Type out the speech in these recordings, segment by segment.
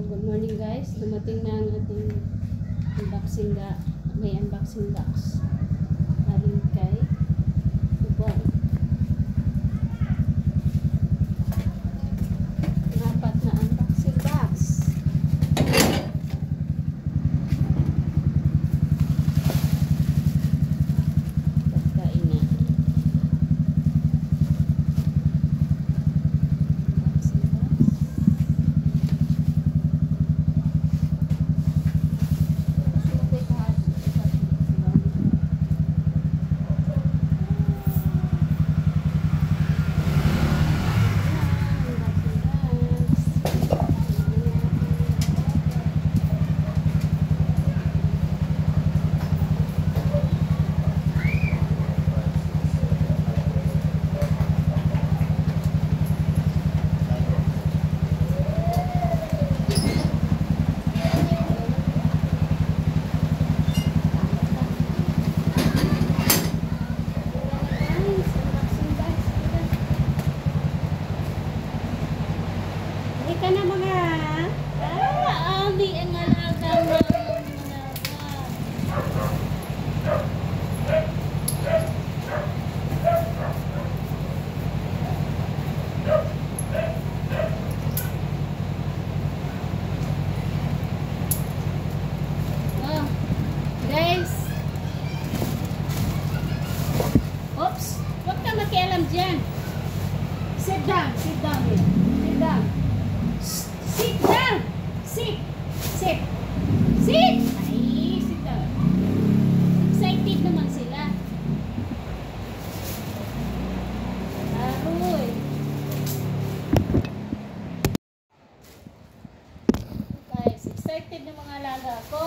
Good morning guys. Dumating na ang ating may unboxing box. Galing kay Ubon. Apat na unboxing box. Ika na mga ami ang alaga guys, oops, huwag ka makialam dyan. Sit down here. Sit down. Sit down! Sit! Sit! Sit! Ay, sit down. Excited naman sila. Aroy. Guys, excited ng mga alaga ko.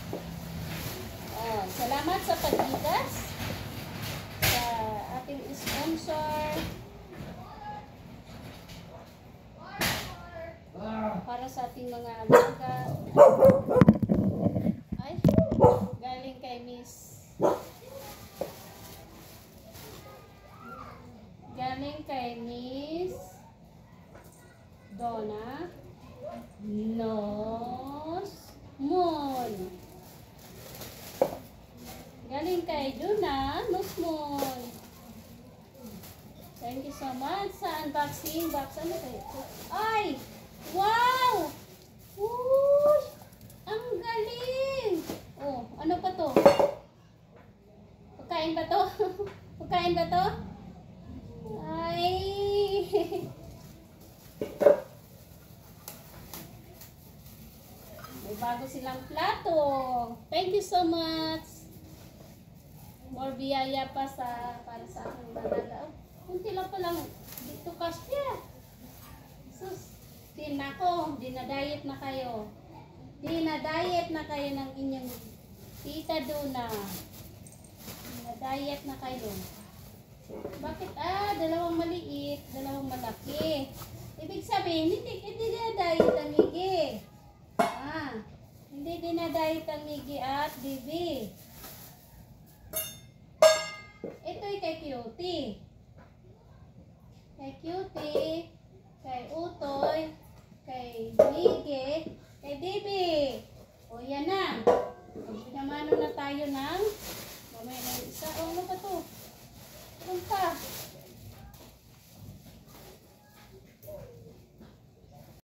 Salamat sa pagbigas sa ating sponsor. Para sa ating mga alaga. Ay, galing kay Miss Donna Nosmon. Galing kay Donna Nosmon. Thank you so much sa unboxing box. Ano kayo? Ay! Wow! Uy! Ang galing! Oh, ano pa to? Pagkain ba to? Pagkain ba to? Ay! May bago silang plato. Thank you so much. More biyaya pa para sa aking malaga. Kunti lang pa lang dito kasya. Sus! Dinadiet na kayo. Dinadiet na kayo ng inyong tita Donna. Dinadiet na kayo. Bakit? Dalawang maliit, dalawang malaki. Ibig sabihin, hindi dinadiet ang Miggy. Hindi dinadiet ang Miggy at Bibi. Ito'y kay Cutie. Kay Cutie. Kay Utoy.